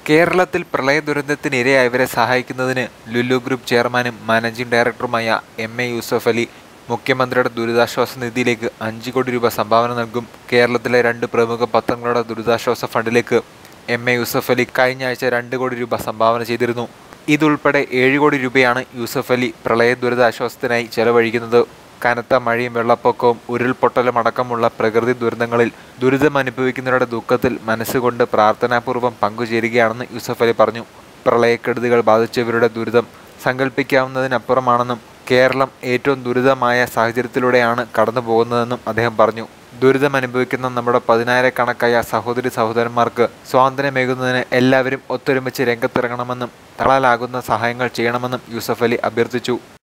കേരളത്തിൽ പ്രളയ ദുരന്തത്തിനിരയായവരെ സഹായിക്കുന്നതിന് ലുലു ഗ്രൂപ്പ് ചെയർമാനും മാനേജിംഗ് ഡയറക്ടറുമായ എം.എ. യൂസഫ് അലി മുഖ്യമന്ത്രിയുടെ ദുരിതാശ്വാസ നിധിയിലേക്ക് 5 കോടി രൂപ സംഭാവന നൽകും. കേരളത്തിലെ 2 പ്രമുഖ പത്രങ്ങളുടെ ദുരിതാശ്വാസ ഫണ്ടിലേക്ക് എം.എ. യൂസഫ് അലി കഴിഞ്ഞ ആഴ്ച 2 കോടി രൂപ സംഭാവന ചെയ്തിരുന്നു. ഇതുൾപ്പെടെ 7 കോടി രൂപയാണ് യൂസഫ് അലി പ്രളയ ദുരിതാശ്വാസത്തിനായി ചെലവഴിക്കുന്നത്. കനത്ത മഴയും വെള്ളപ്പൊക്കവും ഉരുൾപൊട്ടലും അടക്കമുള്ള പ്രകൃതി ദുരന്തങ്ങളിൽ ദുരിതമനുഭവിക്കുന്നവരുടെ ദുഃഖത്തിൽ മനസ്സുകൊണ്ട് പ്രാർത്ഥനാപൂർവ്വം പങ്കുചേരുകയാണെന്ന് യൂസഫ് അലി പറഞ്ഞു. പ്രളയക്കെടുതികൾ ബാധിച്ചവരുടെ ദുരിതം സങ്കല്പിക്കാവുന്നതിനപ്പുറമാണെന്നും കേരളം ഏറ്റവും ദുരിതമായ സാഹചര്യത്തിലൂടെയാണ് കടന്നു പോകുന്നതെന്നും അദ്ദേഹം പറഞ്ഞു. ദുരിതമനുഭവിക്കുന്ന നമ്മുടെ 10,000-കണക്കായ സഹോദരി സഹോദരന്മാർക്ക് സ്വാതന്ത്ര്യമേകുന്നതിന് എല്ലാവരും ഒത്തൊരുമിച്ച് രംഗത്തിറങ്ങണമെന്നും തളാലാകുന്ന സഹായങ്ങൾ ചെയ്യണമെന്നും യൂസഫ് അലി അഭ്യർത്ഥിച്ചു.